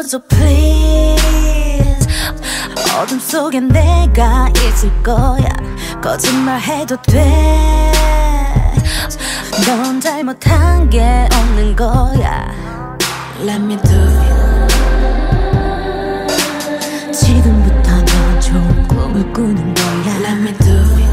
켜줘 please. 어둠 속에 내가 있을 거야. 거짓말해도 돼. 넌 잘못한 게 없는 거야. Let me do it. 지금부터 넌 좋은 꿈을 꾸는 거야. Let me do it.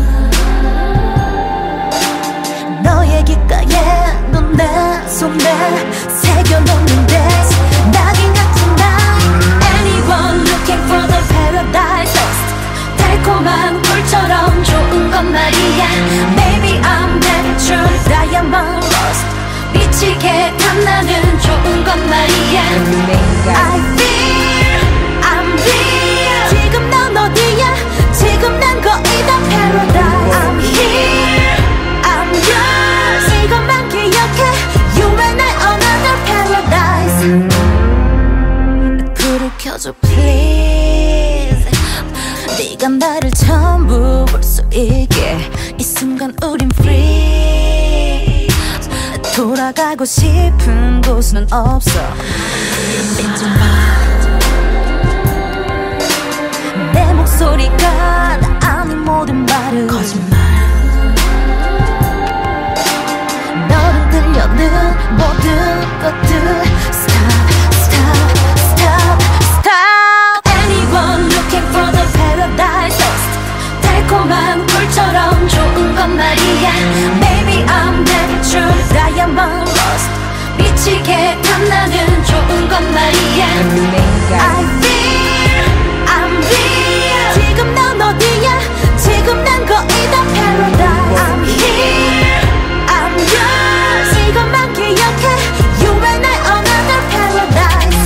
너의 귓가에 넌 내 손에 새겨놓는데 낙인 같은 날. Anyone looking for the paradise lost. 달콤한 꿀처럼 좋은 건 말이야. Maybe I'm natural diamond lost. 미치게 탐나는 좋은 건 말이야. I feel I'm real. 지금 넌 어디야? 지금 난 거의 다 paradise. I'm here I'm yours. 이것만 기억해. You and I another paradise. 불을 켜줘 please. 네가 나를 전부 볼 수 있게. 이 순간 우린 free. 돌아가고 싶은 곳은 없어. 믿지 마. 내 목소리가 나 아는 모든 말을 거짓말. 너는 들려는 모든 것들. Stop, stop, stop, stop. Anyone looking for the paradise lost. 달콤한 꿀처럼 좋은 건 말이야. Maybe I'm natural diamond lost. 미치게 탐나는 좋은 건 말이야. I feel I'm real. 지금 넌 어디야? 지금 난 거의 다 paradise. I'm here I'm yours. 이것만 기억해. You and I another paradise.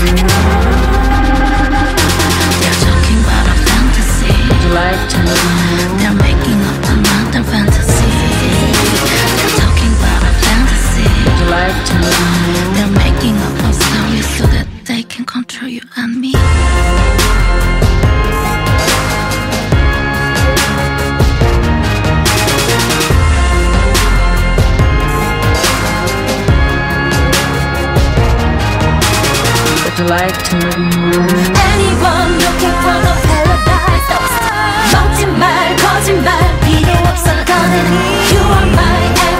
They're talking about a fantasy. Would you like to know? They're making up another fantasy. They're talking about a fantasy. Would you like to know? They're making up a story so that they can control you and me. Would you like to move? Anyone looking for the paradise lost. 먹지 말 거짓말 필요 없어. You are my